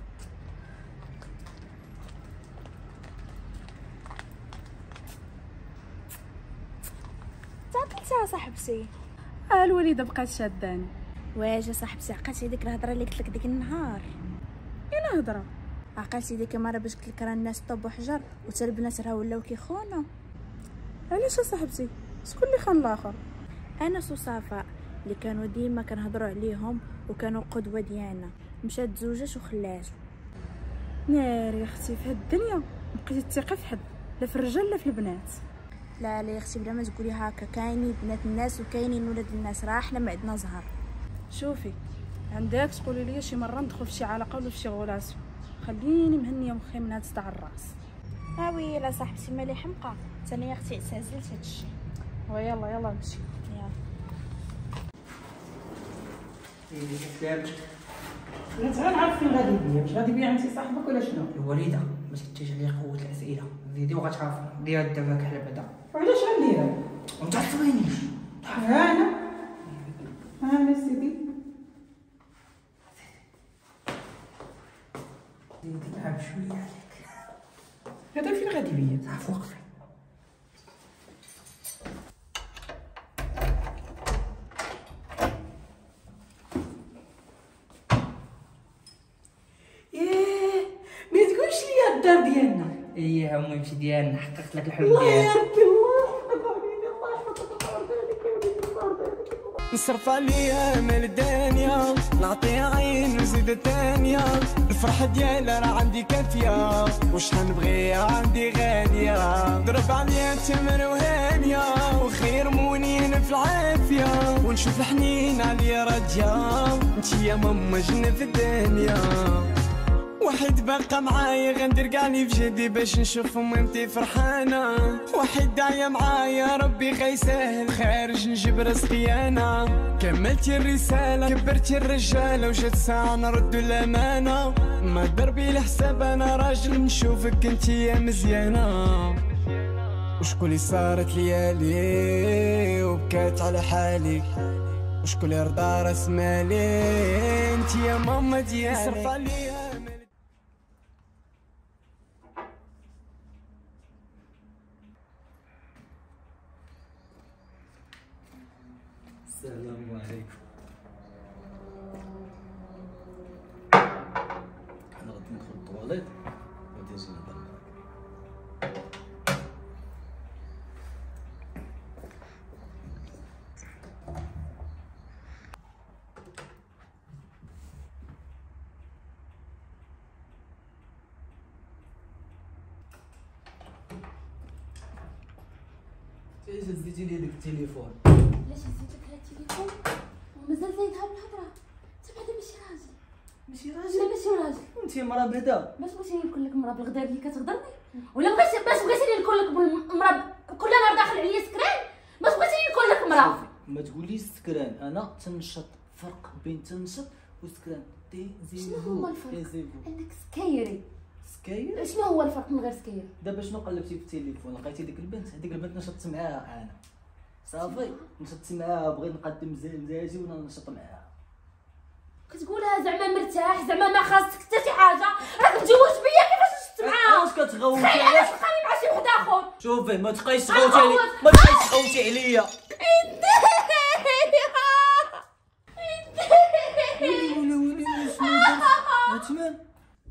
تعطلتي يا صاحبتي؟ الوليده بقات شاداني. واش صاحبتي عقلتي ديك الهضره اللي قلت لك ديك النهار؟ اين هضره؟ عقلتي ديك المره باش قلت لك راه الناس طب وحجر وتا البنات راه ولاو كيخونوا؟ علاش صاحبتي؟ شكون اللي خان الاخر؟ انس وصفاء اللي كانوا ديما كنهضروا عليهم وكانوا قدوه ديالنا، مشات تزوجات وخلاتو. ناري اختي، في هاد الدنيا مبقيتي تثقي في حد، لا في الرجال لا في البنات. لا لا يا اختي بلا ما تقولي هكا، كاينين بنات الناس وكاينين ولاد الناس، راه حنا ما عندنا زهر. شوفي عندك تقولي لي شي مره ندخل في شي علاقه ولا في شي غولاسيون، خليني مهنيه مخي من هاد صداع الراس. وي لا صاحبتي مالي حمقى، انا يا اختي اعتزلت هادشي. ويلا يلا نمشي. انت غنعرف فين غادي بيا، واش غادي بيا عند صاحبك ولا شنو؟ الوالده ما تديش عليا قوه الاسئله، زيدي وغتعرف ديال دابا كحل بعدا. وعلاش غنديرها؟ وانت تعرفينيش. انا سيدي زيدي تلعب شويه عليك. هذا فين غادي بيا؟ تعرف وقفي. الدار ديالنا. ايه المهم شي ديالنا، حققت لك الحلم الله ديالك. يا ربي الله يحفظك نصرف عليا مال الدنيا، نعطيها عين وزيد الثانية، الفرحة ديالها راه عندي كافية، وش نبغيها عندي غالية، ضرب عليا تمر وهانية، وخير مونين في العافية، ونشوف الحنين عليا راجية، انتي يا ماما جنة في الدنيا. واحد بقى معايا غندير كاعني في جدي باش نشوف مامتي فرحانه، واحد داعيه معايا ربي غيسهل، خارج نجيب رزقي انا، كملتي الرساله كبرتي الرجاله، وجات ساعه نرد الامانه، ما دربي الحساب انا راجل نشوفك انتي يا مزيانه، وشكون اللي صارت ليالي وبكات على حالي، وشكون اللي رضى راس مالي، انتي يا ماما ديالي صرف عليا. السلام عليكم. حنا غادي ندخل الطواليت وغادي نجي نهضر معاك. علاش هزيتي لي داك التليفون؟ علاش هزيتك على التليفون ومازال زايدها بالهضره؟ انت بعدا ماشي راجل. ماشي لا راجل؟ ماشي راجل. انت مرا بعدا. باش بغيتيني نكون لك مرا بالغدار اللي كتغدرني، ولا باش بغيتيني نكون لك مرا كل نهار داخل عليا سكران، باش بغيتيني نكون لك مرا. ما تقوليش سكران، انا تنشط، فرق بين تنشط وسكران. شنو هو الفرق؟ انك سكايري. سكاير؟ شنو هو الفرق من غير سكاير؟ دابا شنو قلبتي في التليفون لقيتي ديك البنت؟ هذيك البنت نشطت معاها انا صافي، نشطت معاها بغيت نقدم مزاجي وانا نشط معاها. كتقولها زعما مرتاح، زعما ما خاصك حتى شي حاجه، راك متزوج بيا كيفاش نشط معاها؟ علاش كتغوتي؟ علاش تخلي مع شي واحد اخر؟ شوفي ما تبقايش تغوتي عليا، ما تبقايش تغوتي عليا. ويلي شنو درت؟ عثمان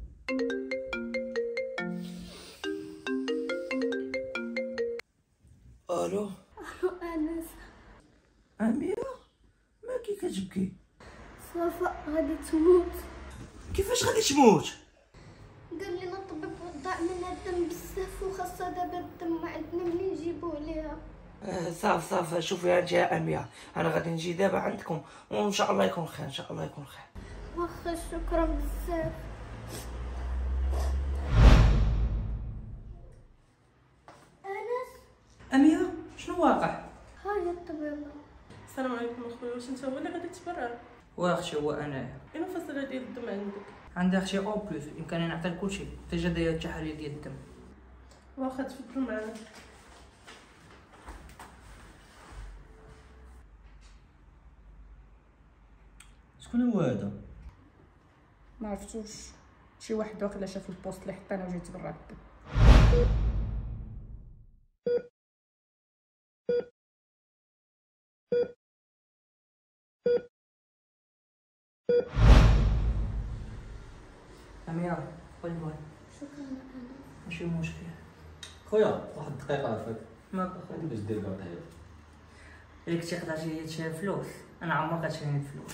الو. الو انس. اميره مالكي كتبكي؟ صفاء غادي تموت. كيفاش غادي تموت؟ قال لي الطبيب ضاع منها الدم بزاف وخاصها دابا الدم ما عندنا منين نجيبوه ليها. صافي شوفي انت يا اميره، انا غادي نجي دابا عندكم وان شاء الله يكون خير، ان شاء الله يكون خير. واخا شكرا بزاف. شنو اميره شنو واقع؟ هاي الطبيبه. السلام عليكم اخويا، واش انت هو اللي غادي تبرع؟ واختي هو انا. اين الفصيله ديال الدم عندك؟ عندي اختي او بلوس بامكاني نعطي كلشي حتى جا دايره التحاليل ديال الدم. واخا تفضل معنا. شكون هو هذا؟ ما عرفتوش، شي واحد واقيلا شاف البوست اللي حطينا وجا يتبرع بالدم. اميره قولي شكرا انا. ماشي مشكل. خويا واحد الدقيقه عافاك. ما غادي باش دير كارطه هذه. اللي كنتي قدرتي تشري فلوس انا عمرك غتشريني فلوس.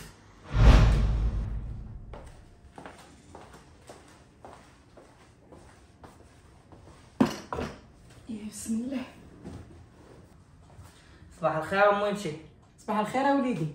بسم الله. صباح الخير امي يمشي. صباح الخير يا وليدي.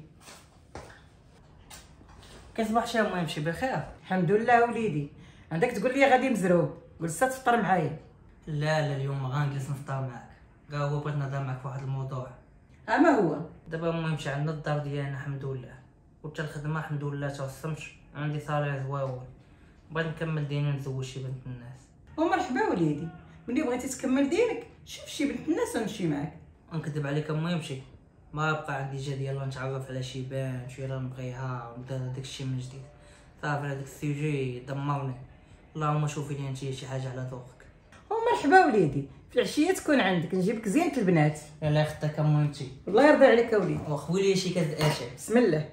كيصبح شي امي يمشي بخير؟ الحمد لله وليدي. عندك تقول لي غادي مزروب، جلسة تفطر معايا. لا اليوم ما غنجلس نفطر معاك، كاع هو بغيت نهضر معاك في واحد الموضوع. ما هو؟ دابا امي يمشي عندنا الدار ديالنا الحمد لله، وحتى الخدمه الحمد لله توسمت، عندي صالير زويون، بغيت نكمل ديني ونتزوج شي بنت الناس. ومرحبا وليدي، ملي بغيتي تكمل دينك شوف شي بنت الناس ونمشي معاك. نكذب عليك امي يمشي، ما بقى عندي جهد يلا نتعرف على شي بنت يلا نبغيها ونبدا داكشي من جديد. صافي هذاك السيجي دمرني، اللهم شوفي لي انت شي حاجه على ذوقك. ومرحبا وليدي، في العشيه تكون عندك نجيبك زينة البنات. يلا يخطيك امي انت. الله يرضي عليك يا وليدي. وخوي لي شي كاس اشي. بسم الله.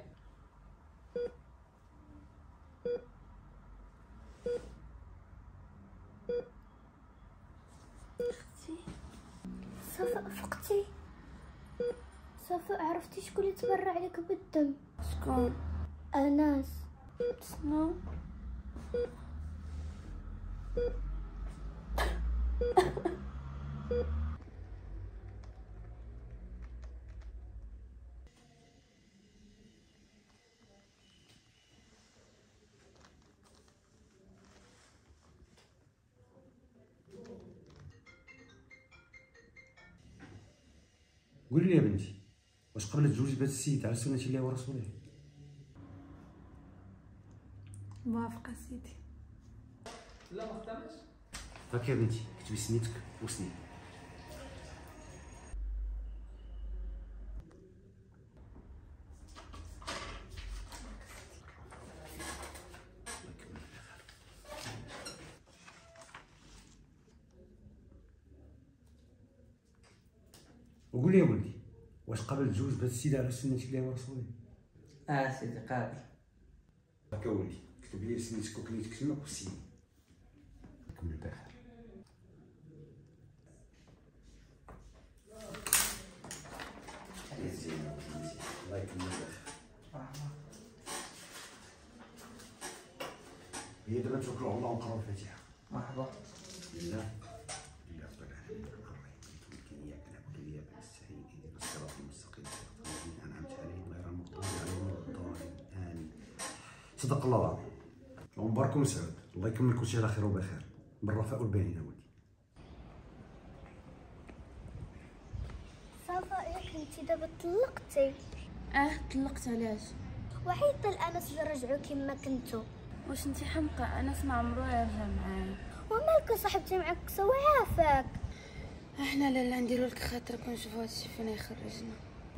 صفاء فقتي. صفاء عرفتي شكون اللي تبرع لك بالدم؟ شكون؟ انس. شنو؟ قولي لي يا بنتي، واش قبل تزوجي بهذا السيد على سنة الله ورسوله؟ موافقة سيدي. لا ما اختارش. فاك يا بنتي كتبي سنيتك وسني. وقول لي يا ولدي، واش قابل تزوج بهذا السيد على سنة الله ورسوله؟ سيدي قابل. هكا ولدي كتب لي سنيتك وكنيتك تماك وسيني. كمل بخير. يا زينب الله يكمل بخير. هي دابا نتوكلوا على الله ونقراو الفاتحة. مرحبا. لله رب العالمين الرحمن إياك نعبد وإياك نستعين اهدنا الصراط المستقيم صراط الذين أنعمت عليهم غير المغضوب عليهم ولا الضالين آمين. صدق الله العظيم. ومبارك ومسعود، الله يكمل كل شيء على خير وبخير بالرفاء والبنين ولدي. صفاء يا حبيبتي دابا طلقتي؟ طلقت علاش؟ وحيد الانس رجعوا كما كنتو. واش انتي حمقى؟ انس ما عمرو يرجع معايا. ومالك صاحبتي معك سوا عافاك. احنا لا نديرو لك خاطرك ونشوفو هادشي فين يخرجنا.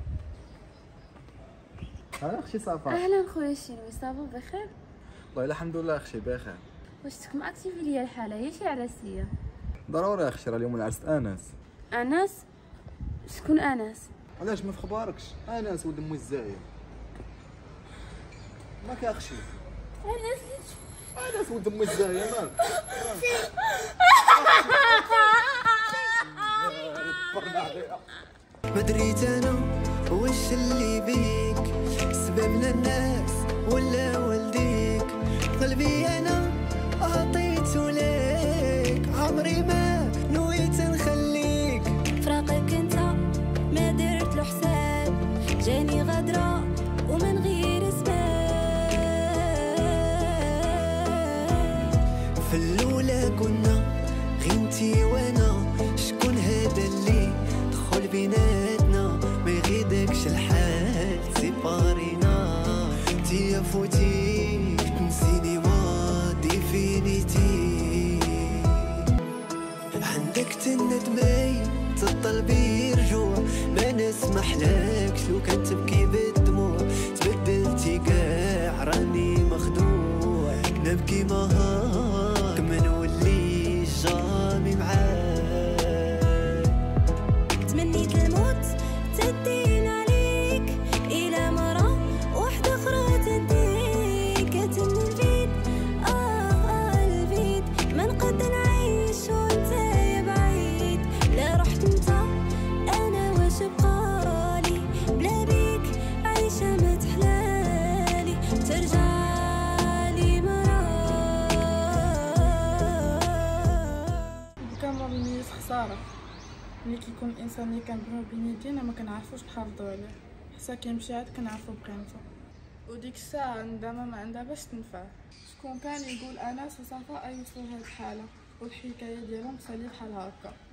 اختي صافا. اهلا خويا شينوي، صافا بخير؟ والله الحمد لله اختي بخير. واش تكون اكتيفي ليا الحاله هي شي عراسيه؟ ضروري اختي، راه اليوم العرس انس. انس؟ شكون انس؟ علاش ما في خباركش؟ انس ولد مو الزاير. ماك يا اختي؟ انس ولد مو الزاير مالك؟ ما دريت انا واش اللي بيك، سببنا الناس ولا والديك، قلبي انا عطيته ليك، عمري ما نويت نخليك، فراقك انت ما درت له حساب، جاني غدرة ومن غير اسباب. في الاولى كنا غنتي وانا، شكون هذا اللي بيناتنا ما يغيدكش الحال سيبارينا تيا فوتيك تنسيني ماضي فينيتي عندك تندمي تطلبي رجوع ما نسمح لك لو كان تبكي بالدموع تبدلتي كاع راني مخدوع نبكي معاك ما نوليش جامي معاك تمنيت الموت تدين عليك إلى مرة واحدة أخرى تديك أتمنى الفيد الفيد ما نقد نعيش وانت يا بعيد لا رحت انت أنا واش بقالي بلا بيك عايشة ما تحلالي ترجعلي مرة كان ما بينيش خسارة ملي كيكون الانسان اللي كنبغيو بين يدينا ما كنعرفوش نحافظوا عليه حتى كيمشي عاد كنعرفو بقيمته وديك الساعة الندامة ما عندها باش تنفع شكون كان يقول انس وصفاء يوصلوا لهاد الحالة والحكاية ديالهم سالي بحال هكا